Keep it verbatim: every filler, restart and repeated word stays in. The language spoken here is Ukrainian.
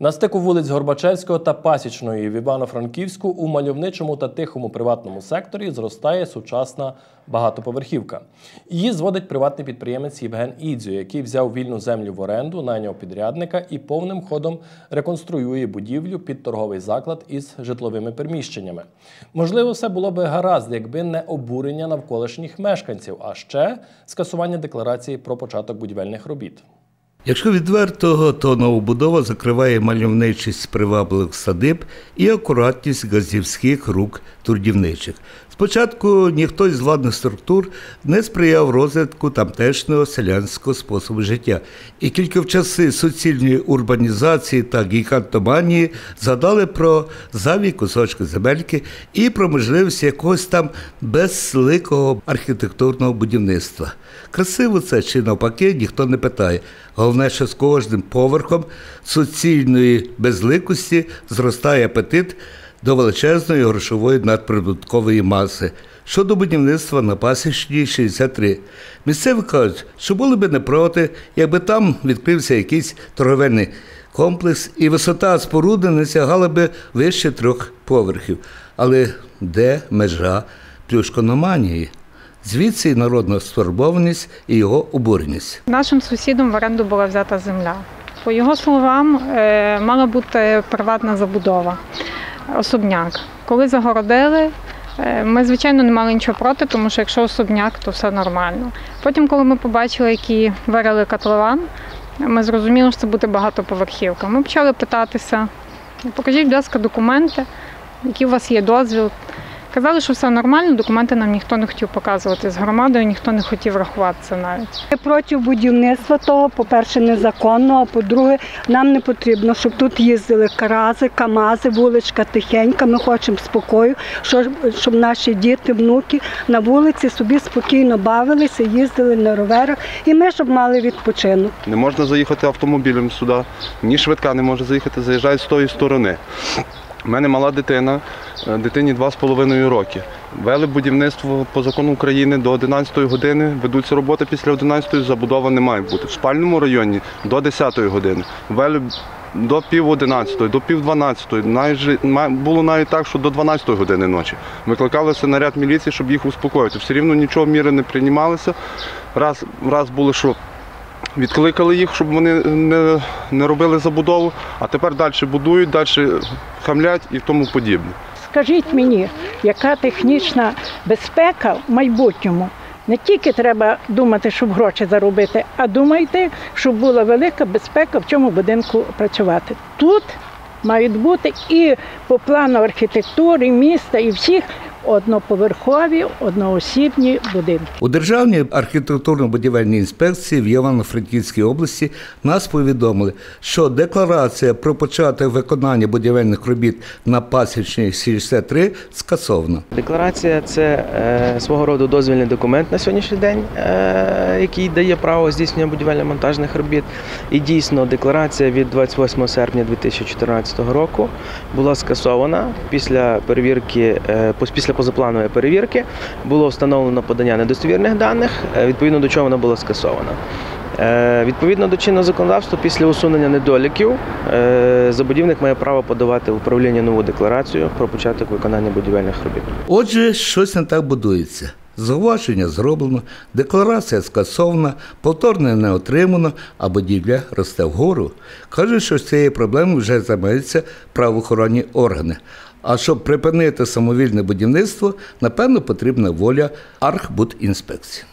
На стику вулиць Горбачевського та Пасічної в Івано-Франківську у мальовничому та тихому приватному секторі зростає сучасна багатоповерхівка. Її зводить приватний підприємець Євген Ідзьо, який взяв вільну землю в оренду, найняв підрядника і повним ходом реконструює будівлю під торговий заклад із житловими приміщеннями. Можливо, все було би гаразд, якби не обурення навколишніх мешканців, а ще скасування декларації про початок будівельних робіт. Якщо відверто, то новобудова закриває мальовничість привабливих садиб і акуратність газівських рук трудівничих. Спочатку ніхто із владних структур не сприяв розвитку тамтешнього селянського способу життя. І тільки в часи суцільної урбанізації та гігантоманії згадали про зайві кусочки земельки і про можливість якогось там безликого архітектурного будівництва. Красиво це чи навпаки, ніхто не питає. Головне, що з кожним поверхом суцільної безликості зростає апетит до величезної грошової надприбуткової маси. Щодо будівництва на Пасічній шістдесят три. Місцеві кажуть, що були б не проти, якби там відкрився якийсь торговельний комплекс і висота споруди не сягала б вище трьох поверхів. Але де межа плюшкономанії? Звідси і народна стурбованість і його обуреність. Нашим сусідом в оренду була взята земля. По його словам, мала бути приватна забудова, особняк. Коли загородили, ми, звичайно, не мали нічого проти, тому що якщо особняк, то все нормально. Потім, коли ми побачили, які вирили котлован, ми зрозуміли, що це буде багатоповерхівка. Ми почали питатися, покажіть, будь ласка, документи, які у вас є дозвіл. Казали, що все нормально, документи нам ніхто не хотів показувати. З громадою ніхто не хотів рахуватися навіть. Ми проти будівництва того, по-перше, незаконно, а по-друге, нам не потрібно, щоб тут їздили карази, камази, вуличка тихенька. Ми хочемо спокою, щоб наші діти, внуки на вулиці собі спокійно бавилися, їздили на роверах, і ми, щоб мали відпочинок. Не можна заїхати автомобілем сюди, ні швидка не може заїхати, заїжджають з тої сторони. У мене мала дитина, дитині два з половиною роки. Вели будівництво по закону України до одинадцятої години, ведуться роботи після одинадцятої, забудова не має бути. В спальному районі до десятої години. Вели до пів одинадцятої, до пів дванадцятої. Було навіть так, що до дванадцятої години ночі. Викликалися наряд міліції, щоб їх успокоїти. Все рівно нічого міри не приймалися. Раз, раз було, що відкликали їх, щоб вони не, не робили забудову, а тепер далі будують, далі хамлять і тому подібне. Скажіть мені, яка технічна безпека в майбутньому? Не тільки треба думати, щоб гроші заробити, а думайте, щоб була велика безпека в цьому будинку працювати. Тут мають бути і по плану архітектури, міста, і всіх одноповерхові, одноосібні будинки. У Державній архітектурно-будівельній інспекції в Івано-Франківській області нас повідомили, що декларація про початок виконання будівельних робіт на Пасічній шістдесят три скасована. Декларація – це е, свого роду дозвільний документ на сьогоднішній день, е, який дає право здійснення будівельно-монтажних робіт. І дійсно декларація від двадцять восьмого серпня дві тисячі чотирнадцятого року була скасована після перевірки, е, після позапланової перевірки було встановлено подання недостовірних даних, відповідно до чого вона була скасована. Відповідно до чинного законодавства, після усунення недоліків, забудівник має право подавати в управління нову декларацію про початок виконання будівельних робіт. Отже, щось не так будується. Зауваження зроблено, декларація скасована, повторне не отримано, а будівля росте вгору. Кажуть, що з цією проблемою вже займаються правоохоронні органи. А щоб припинити самовільне будівництво, напевно, потрібна воля Архбудінспекції.